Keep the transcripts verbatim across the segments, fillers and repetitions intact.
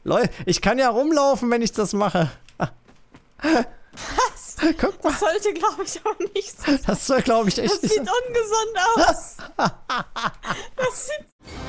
Leute, ich kann ja rumlaufen, wenn ich das mache. Was? Guck mal. Das sollte, glaube ich, auch nicht so sein. Das soll, glaube ich, echt Das nicht sieht ungesund aus. Das sieht...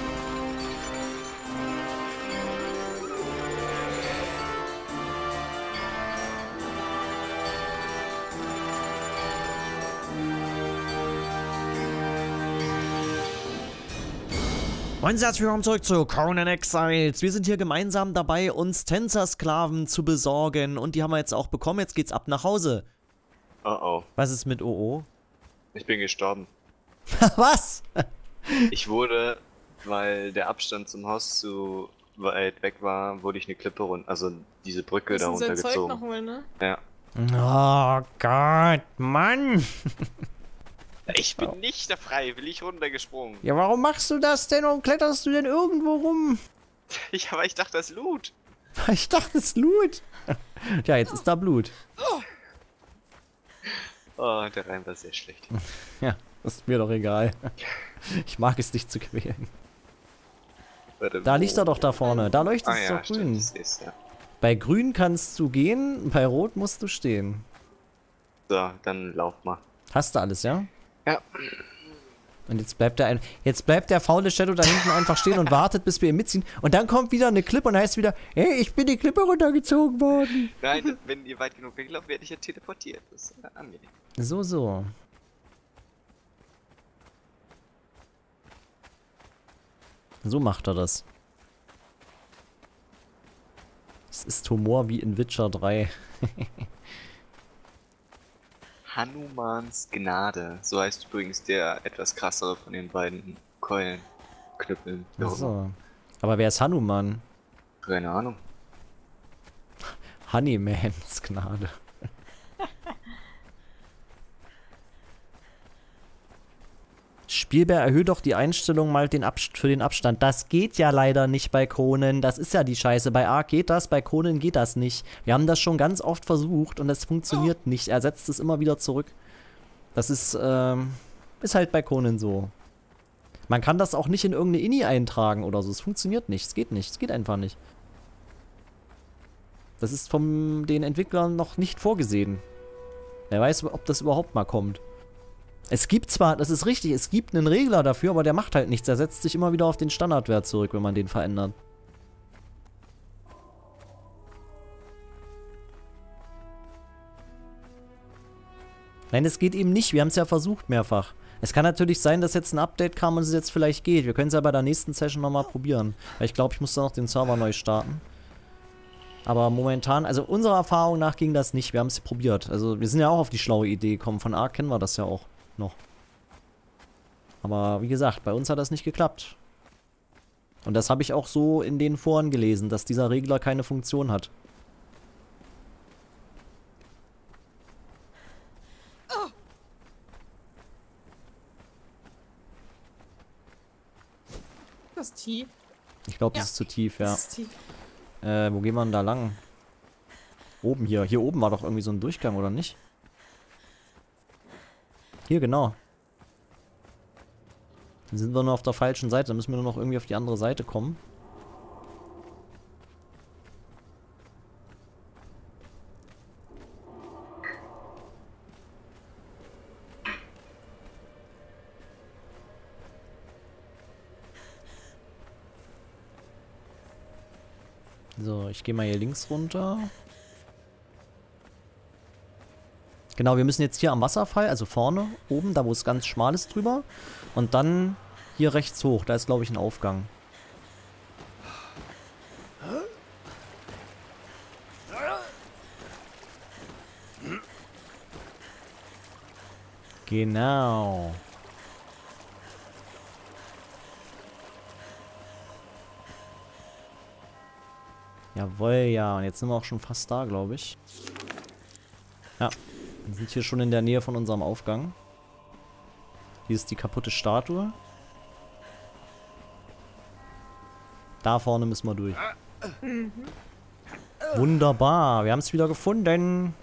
Moin, herzlich willkommen zurück zu Conan Exiles. Wir sind hier gemeinsam dabei, uns Tänzersklaven zu besorgen. Und die haben wir jetzt auch bekommen. Jetzt geht's ab nach Hause. Oh oh. Was ist mit O O? Ich bin gestorben. Was? Ich wurde, weil der Abstand zum Haus zu weit weg war, wurde ich eine Klippe runter, also diese Brücke da sein Zeug runtergezogen. noch holen, ne? Ja. Oh Gott, Mann. Ich bin nicht da freiwillig runtergesprungen. Ja, warum machst du das denn? Warum kletterst du denn irgendwo rum? Ich, aber ich dachte, das ist Loot. Ich dachte, es ist Blut. Ja, jetzt ist da Blut. Oh, der Reim war sehr schlecht. Ja, ist mir doch egal. Ich mag es, dich zu quälen. Warte, Da wo? liegt er doch da vorne. Da leuchtet Ah es ja, doch stimmt, grün. das ist, ja. Bei grün kannst du gehen, bei rot musst du stehen. So, dann lauf mal. Hast du alles, ja? Ja. Und jetzt bleibt der ein, jetzt bleibt der faule Shadow da hinten einfach stehen und wartet, bis wir ihn mitziehen. Und dann kommt wieder eine Klippe und heißt wieder, hey, ich bin die Klippe runtergezogen worden. Nein, wenn ihr weit genug weglauft, werde ich ja teleportiert. Das ist ja angenehm. So, so. So macht er das. Es ist Humor wie in Witcher drei. Hanumans Gnade. So heißt übrigens der etwas krassere von den beiden Keulenknüppeln. So. Aber wer ist Hanuman? Keine Ahnung. Honeymans Gnade. Spielbär, erhöht doch die Einstellung mal den Abst für den Abstand. Das geht ja leider nicht bei Conan. Das ist ja die Scheiße. Bei Ark geht das, bei Conan geht das nicht. Wir haben das schon ganz oft versucht und es funktioniert oh. nicht. Er setzt es immer wieder zurück. Das ist, ähm, ist halt bei Conan so. Man kann das auch nicht in irgendeine I N I eintragen oder so. Es funktioniert nicht. Es geht nicht. Es geht einfach nicht. Das ist von den Entwicklern noch nicht vorgesehen. Wer weiß, ob das überhaupt mal kommt. Es gibt zwar, das ist richtig, es gibt einen Regler dafür, aber der macht halt nichts. Er setzt sich immer wieder auf den Standardwert zurück, wenn man den verändert. Nein, es geht eben nicht. Wir haben es ja versucht mehrfach. Es kann natürlich sein, dass jetzt ein Update kam und es jetzt vielleicht geht. Wir können es ja bei der nächsten Session nochmal probieren. Weil ich glaube, ich muss da noch den Server neu starten. Aber momentan, also unserer Erfahrung nach ging das nicht. Wir haben es probiert. Also wir sind ja auch auf die schlaue Idee gekommen. Von Ark kennen wir das ja auch noch. Aber wie gesagt, bei uns hat das nicht geklappt. Und das habe ich auch so in den Foren gelesen, dass dieser Regler keine Funktion hat. Das ist tief. Ich glaube, Ja. das ist zu tief, ja. Das ist tief. Äh, wo gehen wir denn da lang? Oben hier. Hier oben war doch irgendwie so ein Durchgang, oder nicht? Hier, genau. Dann sind wir nur auf der falschen Seite. Dann müssen wir nur noch irgendwie auf die andere Seite kommen. So, ich gehe mal hier links runter. Genau, wir müssen jetzt hier am Wasserfall, also vorne, oben, da wo es ganz schmal ist drüber. Und dann hier rechts hoch, da ist glaube ich ein Aufgang. Genau. Jawohl, ja. Und jetzt sind wir auch schon fast da, glaube ich. Ja. Wir sind hier schon in der Nähe von unserem Aufgang. Hier ist die kaputte Statue. Da vorne müssen wir durch. Mhm. Wunderbar. Wir haben es wieder gefunden.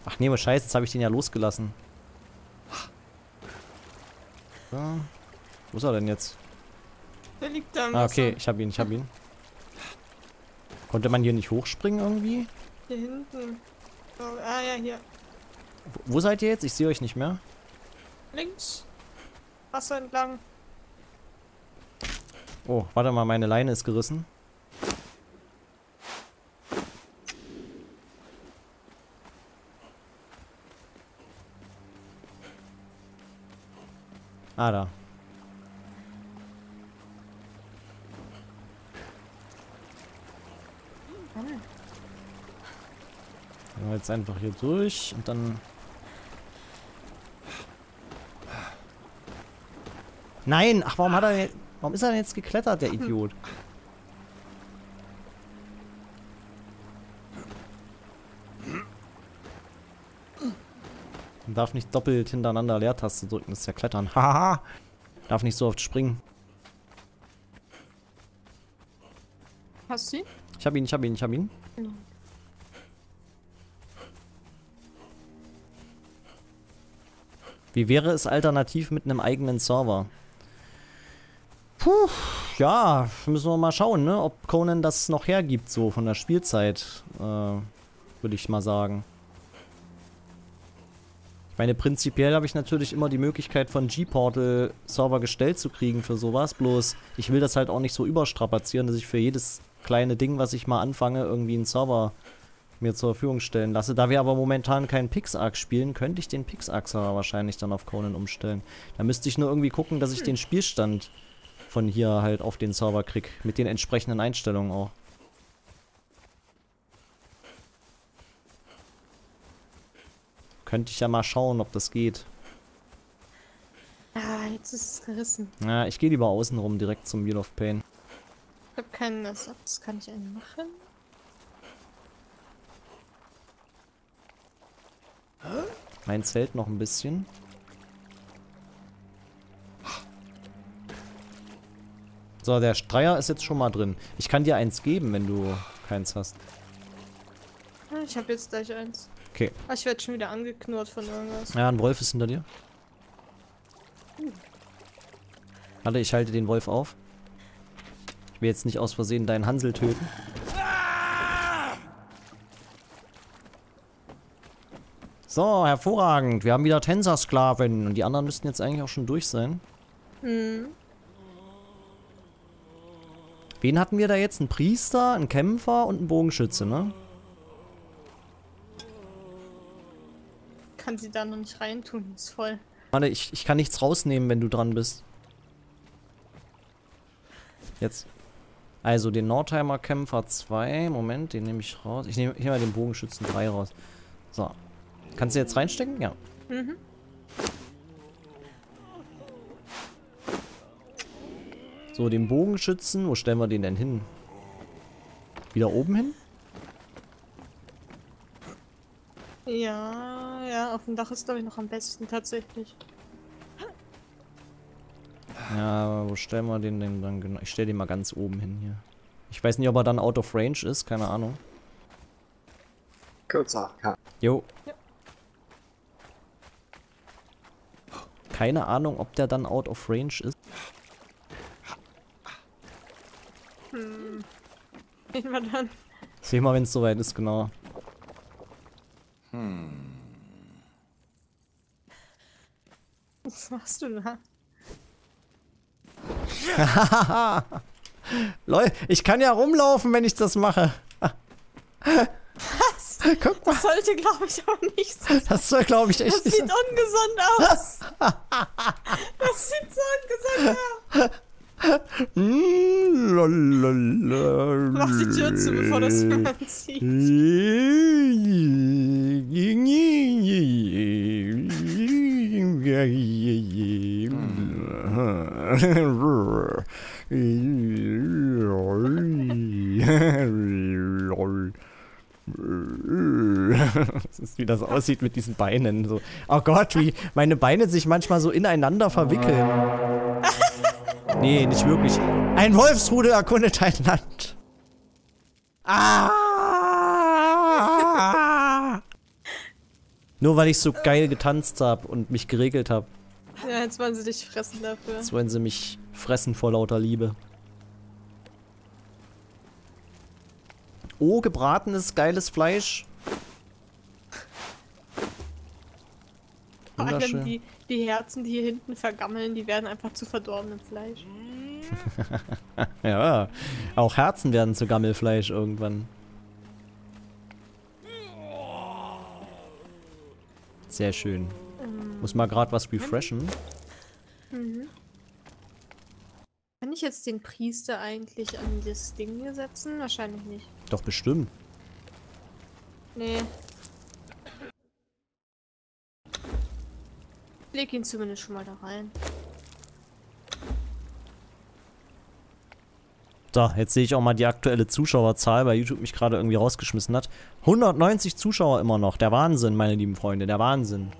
Ach nee, aber scheiße, jetzt habe ich den ja losgelassen. So. Wo ist er denn jetzt? Der liegt da im Ah, okay, Wasser. ich habe ihn, ich habe ihn. Konnte man hier nicht hochspringen irgendwie? Hier hinten. Oh, ah ja, hier. Wo, wo seid ihr jetzt? Ich sehe euch nicht mehr. Links. Wasser entlang. Oh, warte mal, meine Leine ist gerissen. Ah, da. Gehen wir jetzt einfach hier durch und dann... Nein! Ach, warum hat er denn, warum ist er denn jetzt geklettert, der Idiot? Man darf nicht doppelt hintereinander Leertaste drücken, das ist ja Klettern. Haha! Darf nicht so oft springen. Hast du ihn? Ich hab ihn, ich hab ihn, ich hab ihn. Ja. Wie wäre es alternativ mit einem eigenen Server? Puh, ja, müssen wir mal schauen, ne? Ob Conan das noch hergibt, so von der Spielzeit, äh, würde ich mal sagen. Ich meine, prinzipiell habe ich natürlich immer die Möglichkeit, von G-Portal Server gestellt zu kriegen für sowas. Bloß, ich will das halt auch nicht so überstrapazieren, dass ich für jedes kleine Ding, was ich mal anfange, irgendwie einen Server mir zur Verfügung stellen lasse. Da wir aber momentan keinen Pixark spielen, könnte ich den Pixark-Server wahrscheinlich dann auf Conan umstellen. Da müsste ich nur irgendwie gucken, dass ich den Spielstand von hier halt auf den Server krieg. Mit den entsprechenden Einstellungen auch. Könnte ich ja mal schauen, ob das geht. Ah, jetzt ist es gerissen. Ja, ich gehe lieber außen rum, direkt zum Wheel of Pain. Ich hab keinen Ersatz. Kann ich einen machen? Mein Zelt noch ein bisschen. So, der Streier ist jetzt schon mal drin. Ich kann dir eins geben, wenn du keins hast. Ich habe jetzt gleich eins. Okay. Ah, ich werde schon wieder angeknurrt von irgendwas. Ja, ein Wolf ist hinter dir. Warte, ich halte den Wolf auf. Ich will jetzt nicht aus Versehen deinen Hansel töten. So, hervorragend. Wir haben wieder Tänzersklaven. Und die anderen müssten jetzt eigentlich auch schon durch sein. Hm. Wen hatten wir da jetzt? Ein Priester, ein Kämpfer und ein Bogenschütze, ne? Kann sie da noch nicht reintun. Ist voll. Warte, ich, ich kann nichts rausnehmen, wenn du dran bist. Jetzt. Also, den Nordheimer Kämpfer zwei. Moment, den nehme ich raus. Ich nehme nehm mal den Bogenschützen drei raus. So. Kannst du jetzt reinstecken? Ja. Mhm. So, den Bogenschützen. Wo stellen wir den denn hin? Wieder oben hin? Ja, ja, auf dem Dach ist glaube ich noch am besten tatsächlich. Ja, wo stellen wir den denn dann genau? Ich stelle den mal ganz oben hin hier. Ich weiß nicht, ob er dann out of range ist. Keine Ahnung. Kurzer K. Jo. Ja. Keine Ahnung, ob der dann out of range ist. Hm. Sehen wir dann. Sehen wir, wenn es soweit ist, genau. Was machst du da? Lol, ich kann ja rumlaufen, wenn ich das mache. Was? Guck mal, Das sollte glaube ich auch nicht so sein. das soll, glaube ich, echt Das nicht. sieht ungesund aus. Das sieht so ungesund aus. Mm, lalalala. Mach die Tür zu, bevor das jemand sieht. Das ist, wie das aussieht mit diesen Beinen. So. Oh Gott, wie meine Beine sich manchmal so ineinander verwickeln. Nee, nicht wirklich. Ein Wolfsrudel erkundet ein Land. Ah! Nur weil ich so geil getanzt habe und mich geregelt habe. Ja, jetzt wollen sie dich fressen dafür. Jetzt wollen sie mich fressen vor lauter Liebe. Oh, gebratenes, geiles Fleisch. Vor allem Wunderschön. die, die Herzen, die hier hinten vergammeln, die werden einfach zu verdorbenem Fleisch. Ja, auch Herzen werden zu Gammelfleisch irgendwann. Sehr schön. Ähm, Muss mal gerade was refreshen. mhm. Kann ich jetzt den Priester eigentlich an das Ding hier setzen? Wahrscheinlich nicht. Doch bestimmt. Nee. Leg ihn zumindest schon mal da rein. So, jetzt sehe ich auch mal die aktuelle Zuschauerzahl, weil YouTube mich gerade irgendwie rausgeschmissen hat. hundertneunzig Zuschauer immer noch. Der Wahnsinn, meine lieben Freunde. Der Wahnsinn.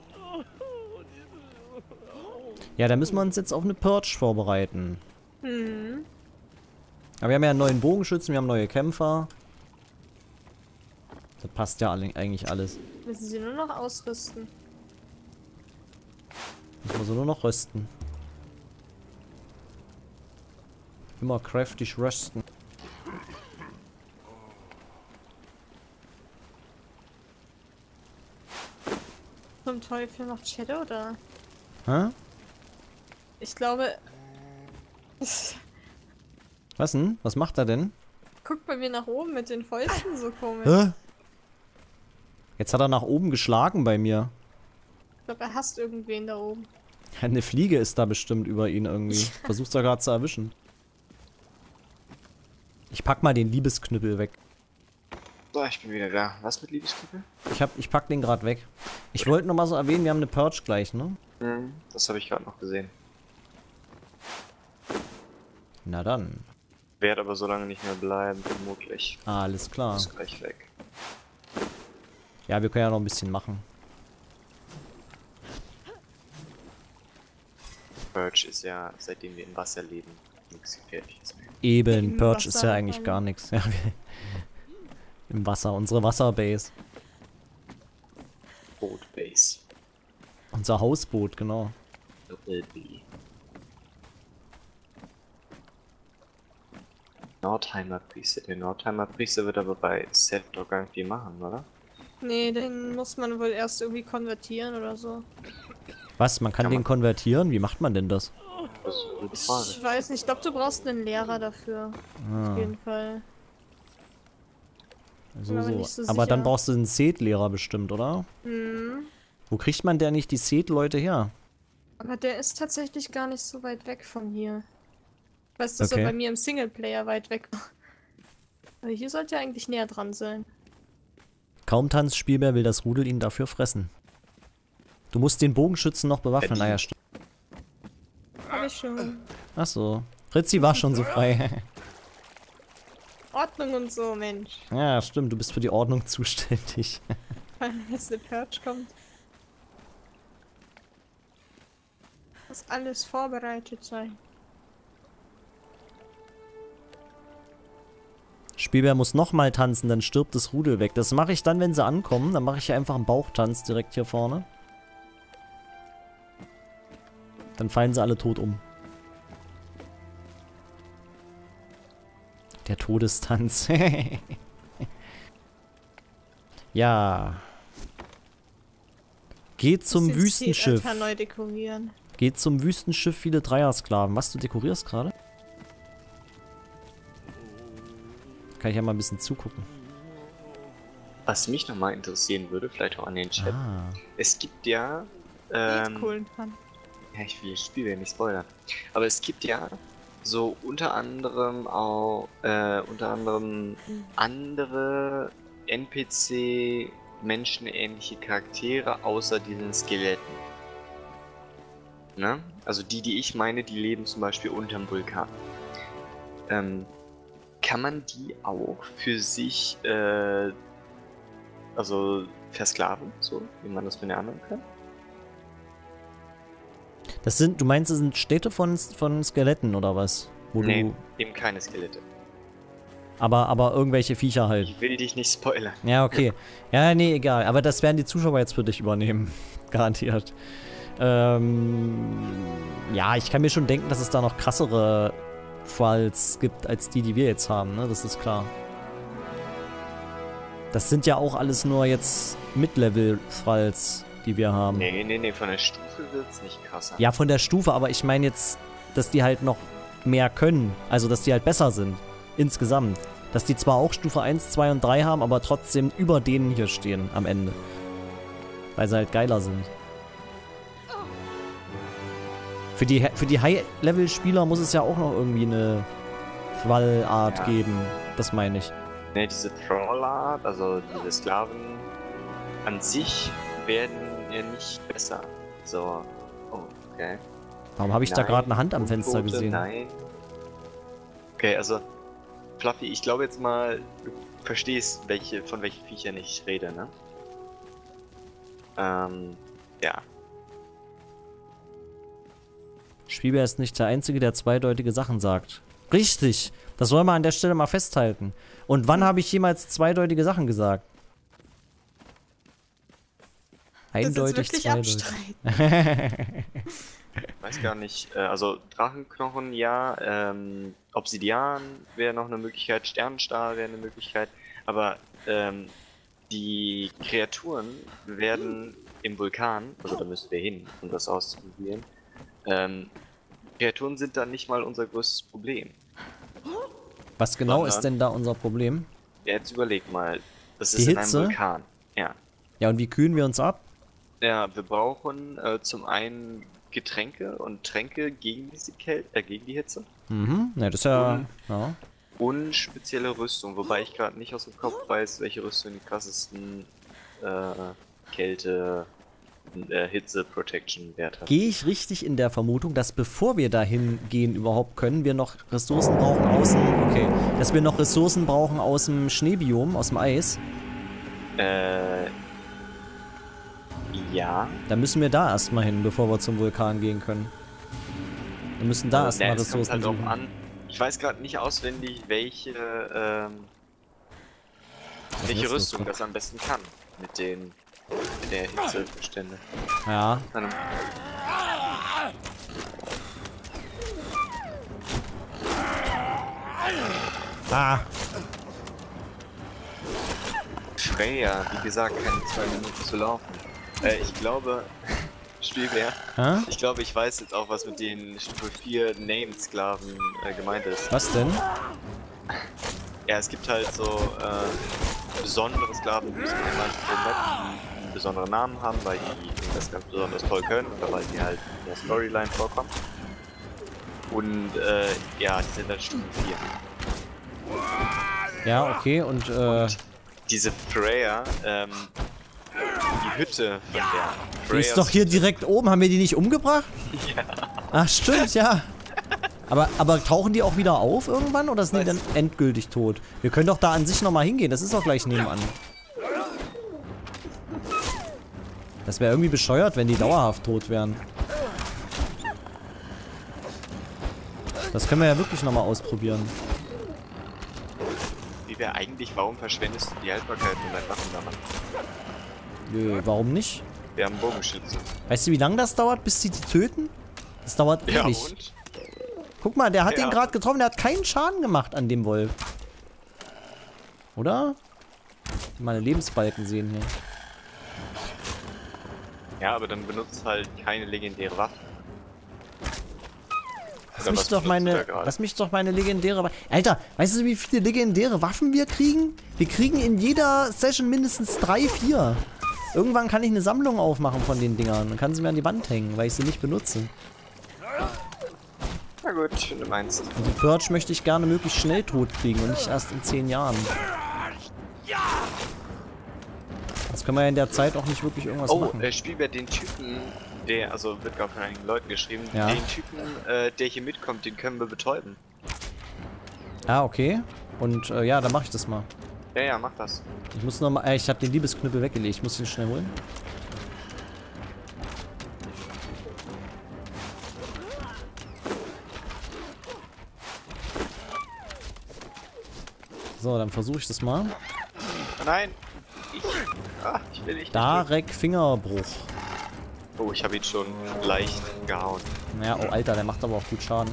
Ja, da müssen wir uns jetzt auf eine Purge vorbereiten. Hm. Aber wir haben ja einen neuen Bogenschützen, wir haben neue Kämpfer. Das passt ja alle, eigentlich alles. Müssen sie nur noch ausrüsten. Müssen wir so nur noch rösten. Immer kräftig rösten. Zum Teufel macht Shadow da. Hä? Ich glaube... Was denn? Was macht er denn? Guckt bei mir nach oben mit den Fäusten so komisch. Hä? Jetzt hat er nach oben geschlagen bei mir. Ich glaube, er hasst irgendwen da oben. Eine Fliege ist da bestimmt über ihn irgendwie. Versucht er gerade zu erwischen. Ich pack mal den Liebesknüppel weg. So, ich bin wieder da. Was mit Liebesknüppel? Ich hab, ich pack den gerade weg. Ich wollte noch mal so erwähnen, wir haben eine Purge gleich, ne? Hm, das habe ich gerade noch gesehen. Na dann. Werd aber so lange nicht mehr bleiben, vermutlich. Alles klar. Ist gleich weg. Ja, wir können ja noch ein bisschen machen. Purge ist ja, seitdem wir im Wasser leben, nichts Gefährliches mehr. Eben, Im Purge ist Wasser ja eigentlich rein. gar nichts. Ja, wir- Im Wasser, unsere Wasserbase. Boatbase. Unser Hausboot, genau. Doppel B. Nordheimer Priester. Der Nordheimer Priester wird aber bei Seth doch gar nicht viel machen, oder? Nee, den muss man wohl erst irgendwie konvertieren oder so. Was, man kann, Kann den man- konvertieren? Wie macht man denn das? Das ist eine gute Frage. Ich weiß nicht, ich glaube, du brauchst einen Lehrer dafür. Auf Ah, jeden Fall. so, aber so. nicht so Aber dann sicher. brauchst du einen Seth-Lehrer bestimmt, oder? Hm. Wo kriegt man denn nicht die Seth-Leute her? Aber der ist tatsächlich gar nicht so weit weg von hier. Ich weiß, dass Okay. er bei mir im Singleplayer weit weg war. Aber hier sollte er eigentlich näher dran sein. Kaum Tanzspielbär will das Rudel ihn dafür fressen. Du musst den Bogenschützen noch bewaffnen. Ja, die- Ah ja, stimmt. Hab ich schon. Ach so. Fritzi war schon so frei. Ordnung und so, Mensch. Ja, stimmt. Du bist für die Ordnung zuständig. Wenn jetzt eine Purge kommt. Muss alles vorbereitet sein. Spielbär muss nochmal tanzen, dann stirbt das Rudel weg. Das mache ich dann, wenn sie ankommen. Dann mache ich einfach einen Bauchtanz direkt hier vorne. Dann fallen sie alle tot um. Der Todestanz. Ja. Geht zum Muss den Wüstenschiff. Seealtar neu dekorieren. Geht zum Wüstenschiff, viele Dreiersklaven. Was, du dekorierst gerade? Kann ich ja mal ein bisschen zugucken. Was mich nochmal interessieren würde, vielleicht auch an den Chat. Ah. Es gibt ja. Ähm, Ähm, coolen Fun. Ja, ich will das Spiel ja nicht spoilern. Aber es gibt ja so unter anderem auch äh, unter anderem andere N P C menschenähnliche Charaktere außer diesen Skeletten. Ne? Also die, die ich meine, die leben zum Beispiel unterm Vulkan. Ähm, kann man die auch für sich äh, also versklaven, so wie man das mit den anderen kann? Das sind, du meinst, das sind Städte von, von Skeletten oder was? Wo Nee, du. eben keine Skelette. Aber, aber irgendwelche Viecher halt. Ich will dich nicht spoilern. Ja, okay. Ja, nee, egal. Aber das werden die Zuschauer jetzt für dich übernehmen. Garantiert. Ähm, ja, ich kann mir schon denken, dass es da noch krassere Falls gibt, als die, die wir jetzt haben, ne? Das ist klar. Das sind ja auch alles nur jetzt Mid-Level-Falls, die wir haben. Nee, nee, nee, von der Stufe wird's nicht krasser. Ja, von der Stufe, aber ich meine jetzt, dass die halt noch mehr können. Also, dass die halt besser sind. Insgesamt. Dass die zwar auch Stufe eins, zwei und drei haben, aber trotzdem über denen hier stehen am Ende. Weil sie halt geiler sind. Für die, für die High-Level-Spieler muss es ja auch noch irgendwie eine Fallart ja. geben. Das meine ich. Ne, diese Thrall-Art, also diese Sklaven an sich werden ja nicht besser. So, oh, okay. Warum habe ich nein, da gerade eine Hand am Fenster Untote, gesehen? Nein. Okay, also Fluffy, ich glaube jetzt mal, du verstehst, welche, von welchen Viechern ich rede, ne? Ähm, ja. Spielbär ist nicht der Einzige, der zweideutige Sachen sagt. Richtig! Das soll man an der Stelle mal festhalten. Und wann habe ich jemals zweideutige Sachen gesagt? Eindeutig das ist zweideutig. Ich weiß gar nicht, äh, also Drachenknochen, ja, ähm, Obsidian wäre noch eine Möglichkeit, Sternenstahl wäre eine Möglichkeit, aber ähm, die Kreaturen werden im Vulkan, also da müssen wir hin, um das auszuprobieren, ähm, Kreaturen sind dann nicht mal unser größtes Problem. Was genau Sondern, ist denn da unser Problem? Ja, jetzt überleg mal, das Die ist Hitze? in einem Vulkan, ja. Ja, und wie kühlen wir uns ab? Ja, wir brauchen äh, zum einen Getränke und Tränke gegen diese Kälte, äh, gegen die Hitze. Mhm, ja, das ist ja, und, ja. Und spezielle Rüstung, wobei ich gerade nicht aus dem Kopf weiß, welche Rüstung die krassesten äh, Kälte, äh, Hitze-Protection-Wert hat. Gehe ich richtig in der Vermutung, dass bevor wir dahin gehen überhaupt können, wir noch Ressourcen brauchen aus dem, okay, dass wir noch Ressourcen brauchen aus dem Schneebiom, aus dem Eis? Äh, ja. Dann müssen wir da erstmal hin, bevor wir zum Vulkan gehen können. Wir müssen da also, erstmal ne, Ressourcen halt suchen. Auch an. Ich weiß gerade nicht auswendig, welche, ähm, welche Rüstung das am besten kann. Mit den, mit der Hitzebestände. Ja. Ah. Freya, wie gesagt, keine zwei Minuten zu laufen. Äh, ich glaube, Spielbär, Hä? ich glaube, ich weiß jetzt auch, was mit den Stufe vier Named Sklaven äh, gemeint ist. Was denn? Ja, es gibt halt so äh, besondere Sklaven, die in manchen Map einen besonderen Namen haben, weil die das ganz besonders toll können oder weil die halt in der Storyline vorkommen. Und äh, ja, die sind dann Stufe vier. Ja, okay, und äh... Und diese Freya, ähm, die Hütte von der die Freya ist doch hier direkt oben. Haben wir die nicht umgebracht? Ja. Ach, stimmt, ja. Aber, aber tauchen die auch wieder auf irgendwann oder sind die dann endgültig tot? Wir können doch da an sich nochmal hingehen. Das ist doch gleich nebenan. Das wäre irgendwie bescheuert, wenn die dauerhaft tot wären. Das können wir ja wirklich nochmal ausprobieren. Wie wäre eigentlich, warum verschwendest du die Haltbarkeit von deinen Waffen daran? Nö, warum nicht? Wir haben Bogenschützen. Weißt du, wie lange das dauert, bis die die töten? Das dauert Ja, ewig. und? Guck mal, der hat Ja. den gerade getroffen. Der hat keinen Schaden gemacht an dem Wolf. Oder? Meine Lebensbalken sehen hier. Ja, aber dann benutzt halt keine legendäre Waffe. Lass Oder mich was doch benutzt meine, der gerade? lass mich doch meine legendäre Waffe. Alter, weißt du, wie viele legendäre Waffen wir kriegen? Wir kriegen in jeder Session mindestens drei, vier. Irgendwann kann ich eine Sammlung aufmachen von den Dingern. Dann kann sie mir an die Wand hängen, weil ich sie nicht benutze. Na gut, wenn du meinst. Und die Purge möchte ich gerne möglichst schnell tot kriegen und nicht erst in zehn Jahren. Das können wir ja in der Zeit auch nicht wirklich irgendwas Oh, machen. äh, Spielbär, den Typen, der, also wird gerade von einigen Leuten geschrieben, Ja. den Typen, äh, der hier mitkommt, den können wir betäuben. Ah, okay. Und äh, ja, dann mache ich das mal. Ja, ja, mach das. Ich muss noch mal, äh, ich habe den Liebesknüppel weggelegt. Ich muss ihn schnell holen. So, dann versuche ich das mal. Nein! Ich, ah, ich will nicht. Darek Fingerbruch. Oh, ich habe ihn schon leicht gehauen. Ja, oh Alter, der macht aber auch gut Schaden.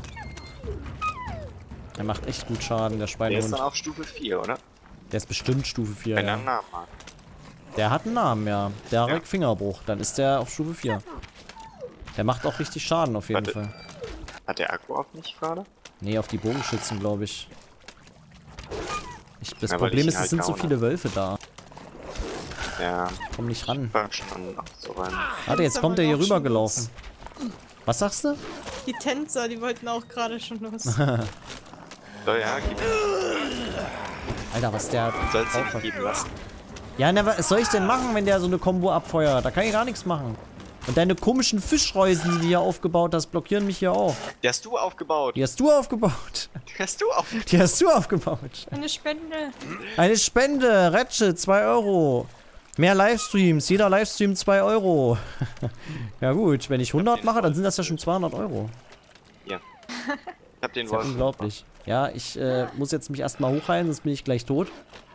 Der macht echt gut Schaden, der Der ist Schweinehund. dann auf Stufe vier, oder? Der ist bestimmt Stufe vier. Wenn er Ja. einen Namen hat. Der hat einen Namen, ja. Darek Ja. Fingerbruch. Dann ist der auf Stufe vier. Der macht auch richtig Schaden auf jeden Warte. Fall. Hat der Akku auf mich gerade? Nee, auf die Bogenschützen, glaube ich. ich. Das Ja, weil Problem ich ist, ihn es halt sind so gehauen viele Wölfe da. Ja. Komm nicht ran. Fang schon noch so rein. Warte, jetzt Tänzer kommt der wollen hier auch schon rübergelaufen. Was sagst du? Die Tänzer, die wollten auch gerade schon los. So, ja, gib Alter, was der sollst du drauf nicht hat. geben lassen. Ja, na, was soll ich denn machen, wenn der so eine Combo abfeuert? Da kann ich gar nichts machen. Und deine komischen Fischreusen, die du hier aufgebaut hast, blockieren mich hier auch. Die hast du aufgebaut. Die hast du aufgebaut. Die hast du aufgebaut. Die hast du aufgebaut. Eine Spende. Eine Spende, Ratchet, zwei Euro. Mehr Livestreams, jeder Livestream zwei Euro. Ja gut, wenn ich hundert mache, dann sind das ja schon zweihundert Euro. Ja. Ich hab den Das ist ja Wolf. unglaublich. Ja, ich äh, muss jetzt mich erstmal hochheilen, sonst bin ich gleich tot.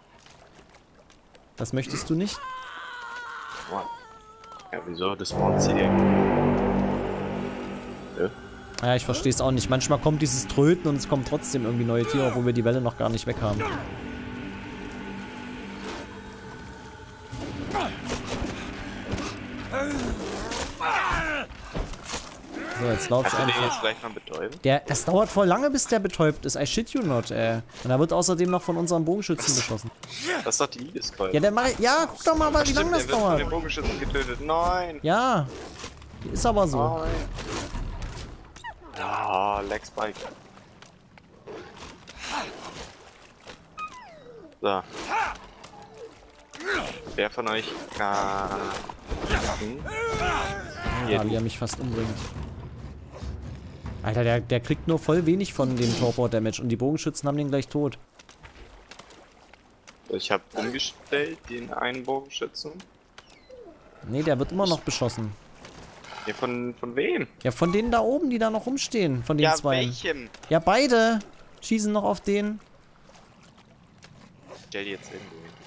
Das möchtest du nicht? Wow. Ja, wieso? Das spawnt sie dir. Ja. Ja, ich verstehe es auch nicht. Manchmal kommt dieses Tröten und es kommen trotzdem irgendwie neue Tiere, obwohl wir die Welle noch gar nicht weg haben. So, jetzt lauf ich Kannst du den einfach. jetzt gleich mal betäuben? Der, das dauert voll lange, bis der betäubt ist. I shit you not, ey. Und er wird außerdem noch von unseren Bogenschützen beschossen. Das ist doch die Liebeskeule. Ja, der mach ich, ja, guck doch mal, mal wie Stimmt, lange das der wird von den dauert. Bogenschützen getötet. Nein! Ja, ist aber so. Nein! Ah, Leg Spike. So. Wer von euch kann... Ja, wie er mich fast umbringt. Alter, der, der kriegt nur voll wenig von dem Torpor-Damage und die Bogenschützen haben den gleich tot. Ich habe umgestellt, den einen Bogenschützen. Nee, der wird immer noch beschossen. Ja, von, von wem? Ja, von denen da oben, die da noch rumstehen. Von den Ja, zwei. welchem? Ja, beide schießen noch auf den. Stell die jetzt irgendwo hin.